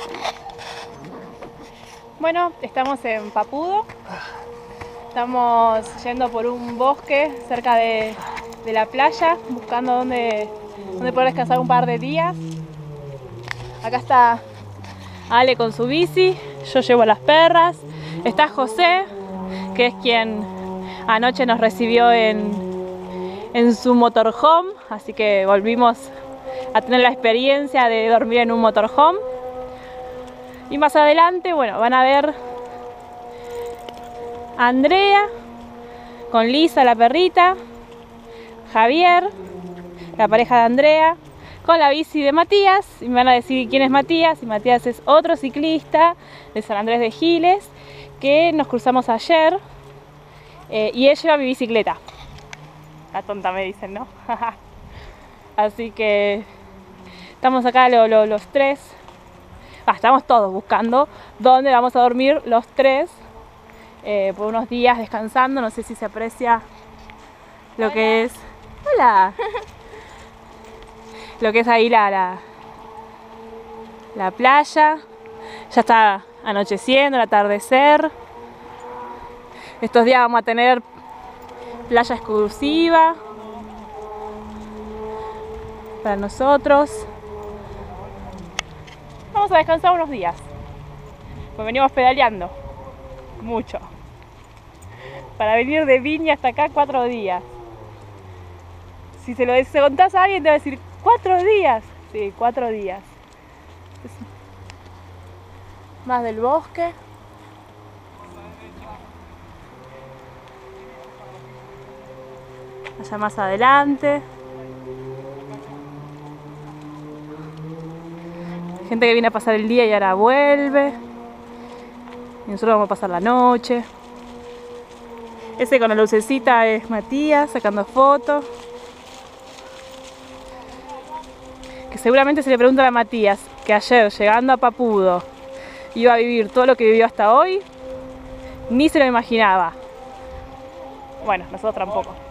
Bueno, estamos en Papudo. Estamos yendo por un bosque cerca de la playa, buscando dónde poder descansar un par de días. Acá está Ale con su bici, yo llevo las perras. Está José, que es quien anoche nos recibió en su motorhome, así que volvimos a tener la experiencia de dormir en un motorhome. Y más adelante, bueno, van a ver a Andrea con Lisa, la perrita, Javier, la pareja de Andrea, con la bici de Matías, y me van a decir quién es Matías, y Matías es otro ciclista de San Andrés de Giles, que nos cruzamos ayer, y él lleva mi bicicleta. La tonta me dicen, ¿no? Así que estamos acá los tres, estamos todos buscando dónde vamos a dormir los tres por unos días descansando. No sé si se aprecia lo Hola. Que es... ¡Hola! Lo que es ahí la playa. Ya está anocheciendo, el atardecer. Estos días vamos a tener playa exclusiva para nosotros. Vamos a descansar unos días, pues venimos pedaleando mucho para venir de Viña hasta acá 4 días. Si se lo contás a alguien te va a decir 4 días. Sí, 4 días. Más del bosque. Allá más adelante. Gente que viene a pasar el día y ahora vuelve. Y nosotros vamos a pasar la noche. Ese con la lucecita es Matías sacando fotos. Que seguramente se le pregunta a Matías que ayer llegando a Papudo iba a vivir todo lo que vivió hasta hoy. Ni se lo imaginaba. Bueno, nosotros tampoco.